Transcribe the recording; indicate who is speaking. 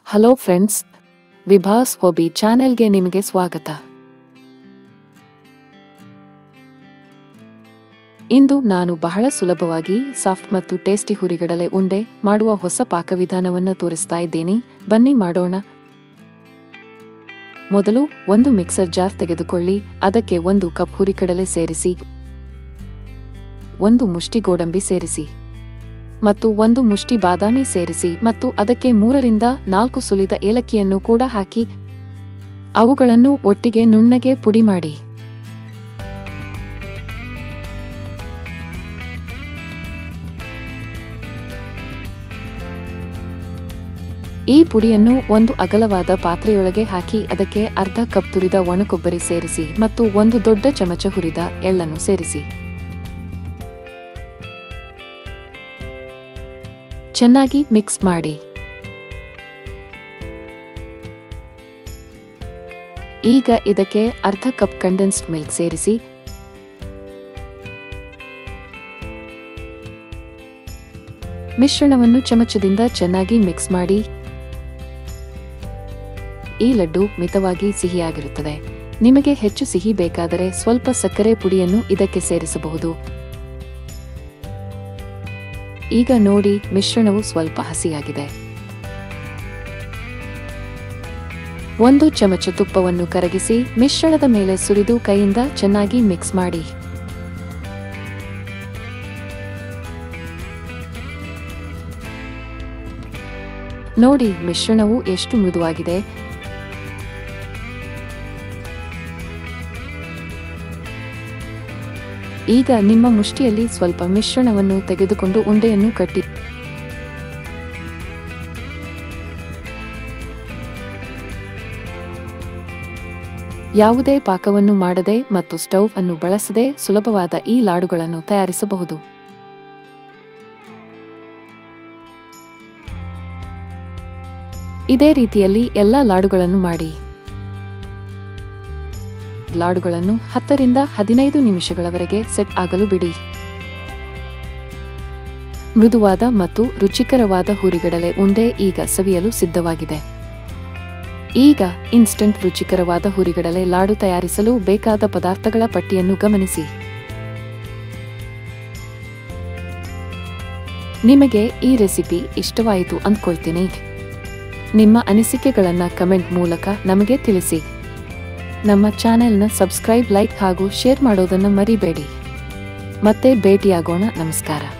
Speaker 1: Hello friends, Vibhas hobby ಚಾನೆಲ್ಗೆ ನಿಮಗೆ ಸ್ವಾಗತ. ಇಂದು ನಾನು ಬಹಳ ಸುಲಭವಾಗಿ ಸಾಫ್ಟ್ ಮತ್ತು ಟೇಸ್ಟಿ ಹುರಿಗಡಲೆ ಉಂಡೆ ಮಾಡುವ ಹೊಸ ಪಾಕವಿಧಾನವನ್ನು ತೋರಿಸ್ತಾ ಇದ್ದೀನಿ. ಬನ್ನಿ ಮಾಡೋಣ. ಮೊದಲು ಒಂದು ಮಿಕ್ಸರ್ ಜಾರ್ ತೆಗೆದುಕೊಳ್ಳಿ. ಅದಕ್ಕೆ 1 ಕಪ್ ಹುರಿಗಡಲೆ ಸೇರಿಸಿ, 1 ಮುಷ್ಟಿ ಗೋಡಂಬಿ ಸೇರಿಸಿ ಮತ್ತು 1 ಮುಷ್ಟಿ ಬಾದಾಮಿ ಸೇರಿಸಿ ಮತ್ತು ಅದಕ್ಕೆ 3 ರಿಂದ 4 ಸುಲಿದ ಏಲಕ್ಕಿಯನ್ನು ಕೂಡ ಹಾಕಿ ಅವುಗಳನ್ನು ಒಟ್ಟಿಗೆ ನುಣ್ಣಗೆ ಪುಡಿ ಮಾಡಿ. ಈ ಪುಡಿಯನ್ನು ಒಂದು ಅಗಲವಾದ ಪಾತ್ರೆಯೊಳಗೆ ಹಾಕಿ ಅದಕ್ಕೆ ಅರ್ಧ ಕಪ್ ತುರಿದ ಒಣಕೊಬ್ಬರಿ ಸೇರಿಸಿ ಮತ್ತು 1 ದೊಡ್ಡ ಚಮಚ ಹುರಿದ ಎಳ್ಳನ್ನು ಸೇರಿಸಿ. ಚೆನ್ನಾಗಿ ಮಿಕ್ಸ್ ಮಾಡಿ. ಈಗ ಇದಕ್ಕೆ ಅರ್ಧ ಕಪ್ ಕಂಡೆನ್ಸ್ಡ್ ಮಿಲ್ಕ್ ಸೇರಿಸಿ. ಮಿಶ್ರಣವನ್ನು ಚಮಚದಿಂದ ಚೆನ್ನಾಗಿ ಮಿಕ್ಸ್ ಮಾಡಿ. ಈ ಲಡ್ಡು ಮಿತವಾಗಿ ಸಿಹಿಯಾಗಿರುತ್ತದೆ. ನಿಮಗೆ ಹೆಚ್ಚು ಸಿಹಿ ಬೇಕಾದರೆ ಸ್ವಲ್ಪ ಸಕ್ಕರೆ ಪುಡಿಯನ್ನು ಇದಕ್ಕೆ ಸೇರಿಸಬಹುದು. ಈಗ ನೋಡಿ, ಮಿಶ್ರಣವು ಸ್ವಲ್ಪ ಹಸಿಯಾಗಿದೆ. 1 ಚಮಚ ತುಪ್ಪವನ್ನು ಕರಗಿಸಿ ಮಿಶ್ರಣದ ಮೇಲೆ ಸುರಿದು ಕೈಯಿಂದ ಚೆನ್ನಾಗಿ ಮಿಕ್ಸ್ ಮಾಡಿ. ನೋಡಿ, ಮಿಶ್ರಣವು ಎಷ್ಟು ಮೃದುವಾಗಿದೆ. ಈಗ ನಿಮ್ಮ ಮುಷ್ಟಿಯಲ್ಲಿ ಸ್ವಲ್ಪ ಮಿಶ್ರಣವನ್ನು ತೆಗೆದುಕೊಂಡು ಉಂಡೆಯನ್ನು ಕಟ್ಟಿ. ಯಾವುದೇ ಪಾಕವನ್ನು ಮಾಡದೆ ಮತ್ತು ಸ್ಟವ್ ಅನ್ನು ಬಳಸದೆ ಸುಲಭವಾದ ಈ ಲಾಡುಗಳನ್ನು ತಯಾರಿಸಬಹುದು. ಇದೇ ರೀತಿಯಲ್ಲಿ ಎಲ್ಲಾ ಲಾಡುಗಳನ್ನು ಮಾಡಿ. ಲಾಡುಗಳನ್ನು 10 ರಿಂದ 15 ನಿಮಿಷಗಳವರೆಗೆ ಸೆಟ್ ಆಗಲು ಬಿಡಿ. ಮೃದುವಾದ ಮತ್ತು ರುಚಿಕರವಾದ ಹುರಿಗಡಲೆ ಉಂಡೆ ಈಗ ಸವಿಯಲು ಸಿದ್ಧವಾಗಿದೆ. ಈಗ ಇನ್ಸ್ಟಂಟ್ ರುಚಿಕರವಾದ ಹುರಿಗಡಲೆ ಲಾಡು ತಯಾರಿಸಲು ಬೇಕಾದ ಪದಾರ್ಥಗಳ ಪಟ್ಟಿಯನ್ನು ಗಮನಿಸಿ. ನಿಮಗೆ ಈ ರೆಸಿಪಿ ಇಷ್ಟವಾಯಿತು ಅಂದ್ಕೊಳ್ತೀನಿ. ನಿಮ್ಮ ಅನಿಸಿಕೆಗಳನ್ನ ಕಮೆಂಟ್ ಮೂಲಕ ನಮಗೆ ತಿಳಿಸಿ. ನಮ್ಮ ಚಾನೆಲ್ನ ಸಬ್ಸ್ಕ್ರೈಬ್, ಲೈಕ್ ಹಾಗೂ ಶೇರ್ ಮಾಡೋದನ್ನು ಮರಿಬೇಡಿ. ಮತ್ತೆ ಭೇಟಿಯಾಗೋಣ. ನಮಸ್ಕಾರ.